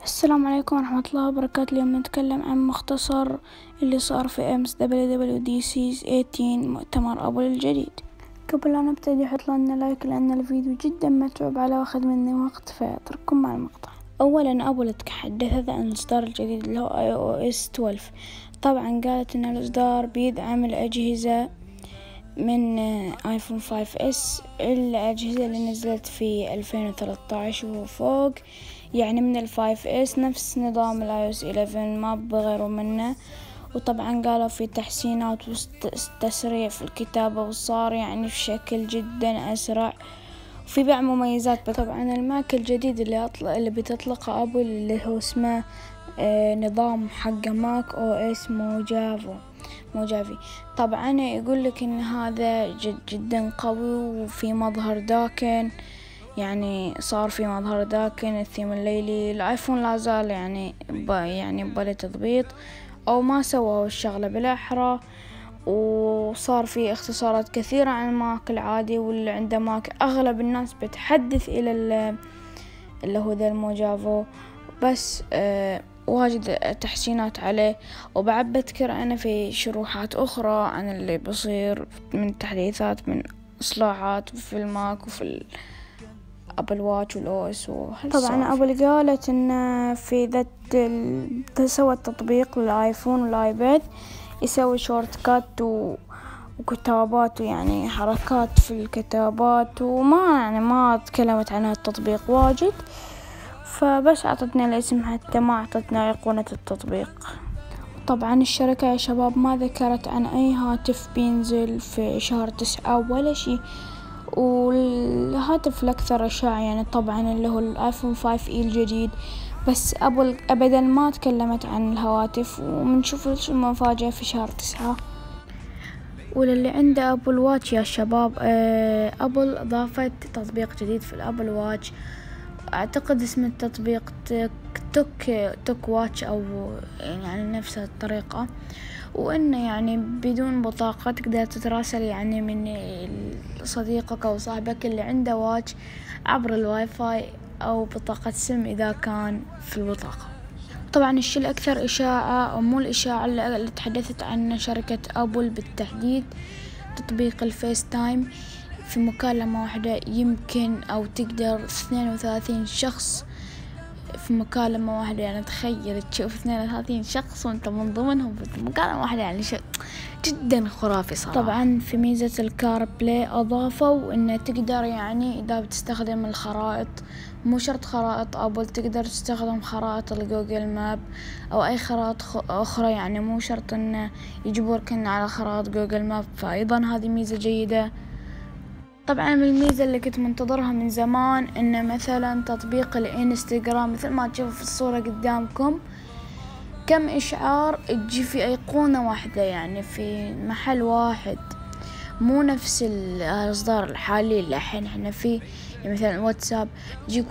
السلام عليكم ورحمة الله وبركاته. اليوم نتكلم عن مختصر اللي صار في أمس WWDC 18 مؤتمر أبل الجديد. قبل لا نبتدي حط لنا لايك لأن الفيديو جدا متعب على واخد مني وقت، فأترككم مع المقطع. أولا أبل تحدثت عن الإصدار الجديد اللي هو iOS 12. طبعا قالت إن الإصدار بيدعم الأجهزة من آيفون 5S، الأجهزة اللي نزلت في 2013 وفوق، يعني من ال 5S نفس نظام ال iOS 11 ما بغيروا منه. وطبعا قالوا في تحسينات وتسريع في الكتابة، وصار يعني بشكل جدا أسرع، وفي بعض مميزات. طبعا الماك الجديد اللي بتطلقه أبل اللي هو اسمه نظام حق ماك OS موجافي. طبعا يقول لك ان هذا جدا قوي، وفي مظهر داكن، يعني صار في مظهر داكن. الثيم الليلي الايفون لا زال يعني بلا تضبيط، او ما سووا الشغلة بالاحرى، وصار في اختصارات كثيرة عن الماك العادي. واللي عنده ماك اغلب الناس بتحدث الى اللي هو ذا الموجافو، بس واجد تحسينات عليه. وبعد بذكر أنا في شروحات أخرى عن اللي بصير من تحديثات، من إصلاحات في الماك وفي الأبل واتش والأوس. طبعا أبل قالت إن في سوت تطبيق للآيفون والآيباد يسوي شورت كات وكتابات، يعني حركات في الكتابات، ما تكلمت عن التطبيق واجد، فبس أعطتنا الاسم حتى ما أعطتنا أيقونة التطبيق. طبعا الشركة يا شباب ما ذكرت عن أي هاتف بينزل في شهر 9 ولا شي. والهاتف الأكثر إشاعة يعني طبعا اللي هو الآيفون 5E الجديد، بس أبل أبدا ما تكلمت عن الهواتف، ومنشوف المفاجأة في شهر 9. وللي عنده أبل واتش يا شباب، أبل أضافت تطبيق جديد في الأبل واتش، أعتقد اسم التطبيق توك واتش، أو يعني نفس الطريقة، وإنه يعني بدون بطاقة تقدر تتراسل يعني من صديقك أو صاحبك اللي عنده واتش عبر الواي فاي أو بطاقة سم إذا كان في البطاقة. طبعا الشيء الأكثر إشاعة، أو مو الإشاعة اللي تحدثت عنه شركة أبل بالتحديد، تطبيق الفيس تايم. في مكالمة واحدة يمكن أو تقدر 32 شخص في مكالمة واحدة، يعني تخيل تشوف 32 شخص وانت من ضمنهم في مكالمة واحدة، يعني شيء جدا خرافي صراحة. طبعا في ميزة الكار بلاي أضافوا إنه تقدر يعني إذا بتستخدم الخرائط، مو شرط خرائط أبل، تقدر تستخدم خرائط الجوجل ماب أو أي خرائط أخرى، يعني مو شرط إنه يجبرك على خرائط جوجل ماب، فأيضا هذه ميزة جيدة. طبعا من الميزة اللي كنت منتظرها من زمان إن مثلا تطبيق الانستغرام، مثل ما تشوفوا في الصورة قدامكم كم إشعار تجي في أيقونة واحدة، يعني في محل واحد، مو نفس الإصدار الحالي اللي الحين احنا فيه. يعني مثلا واتساب يجيك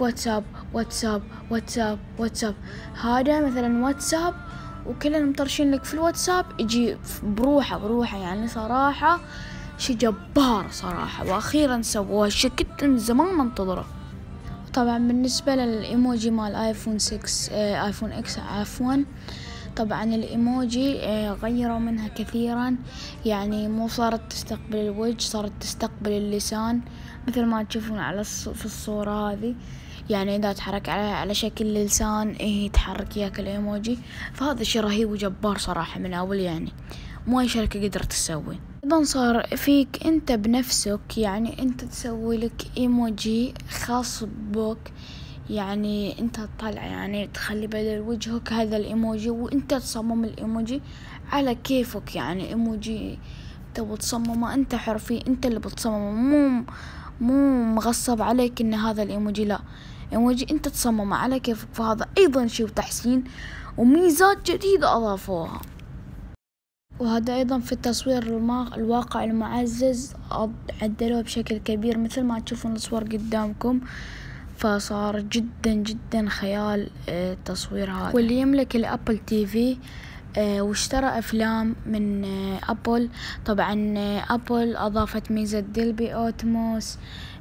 واتساب، هذا مثلا واتساب وكلنا مطرشين لك في الواتساب، يجي بروحه يعني صراحة شي جبار صراحة، وأخيرا سووها، شي كنت من زمان منتظرة. طبعا بالنسبة للإيموجي مال آيفون 6 آيفون إكس عفوا، طبعا الإيموجي غيروا منها كثيرا، يعني مو صارت تستقبل الوجه، صارت تستقبل اللسان مثل ما تشوفون في الصورة هذه، يعني إذا تحرك على شكل لسان يتحرك ياك الإيموجي. فهذا شي رهيب وجبار صراحة من أول، يعني مو أي شركة قدرت تسوي. أيضا صار فيك أنت بنفسك، يعني أنت تسوي لك إيموجي خاص بك، يعني أنت تطلع يعني تخلي بدل وجهك هذا الإيموجي، وأنت تصمم الإيموجي على كيفك، يعني إيموجي تبغى تصممه أنت حرفيا أنت اللي بتصممه، مو مغصب عليك إن هذا الإيموجي، لا، إيموجي أنت تصممه على كيفك. فهذا أيضا شيء تحسين وميزات جديدة أضافوها. وهذا أيضا في التصوير الواقع المعزز عدلوه بشكل كبير مثل ما تشوفون الصور قدامكم، فصار جدا جدا خيال التصوير هذا. واللي يملك الأبل تي في واشترى أفلام من أبل، طبعا أبل أضافت ميزة دولبي أوتموس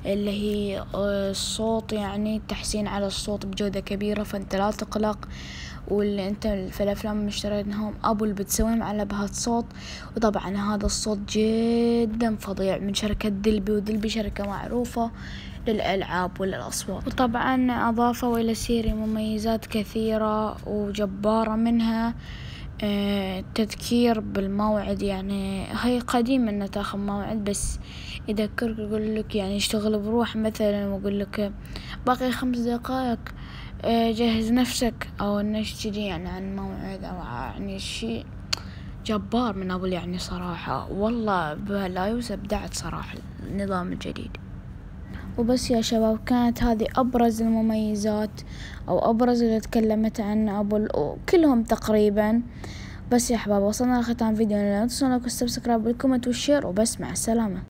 اللي هي الصوت، يعني تحسين على الصوت بجودة كبيرة، فانت لا تقلق. واللي انت في الافلام اللي اشتريتهم ابل بتسويهم على بهات صوت. وطبعا هذا الصوت جدا فظيع من شركة دلبي، ودلبي شركة معروفة للألعاب وللأصوات. وطبعا أضافوا إلى سيري مميزات كثيرة وجبارة، منها تذكير بالموعد. يعني هي قديم إنه تاخذ موعد، بس يذكرك يقول لك يعني اشتغل بروح مثلا، ويقول لك باقي 5 دقائق جهز نفسك، أو نشتري يعني عن موعد، أو يعني شيء جبار من أبل. يعني صراحة والله بهالايوس أبدعت صراحة النظام الجديد. وبس يا شباب، كانت هذه أبرز المميزات أو أبرز اللي تكلمت عنه أبل، وكلهم تقريبا. بس يا أحباب، وصلنا لختام فيديو. لا تنسوا السبسكرايب والكومنت والشير، وبس مع السلامة.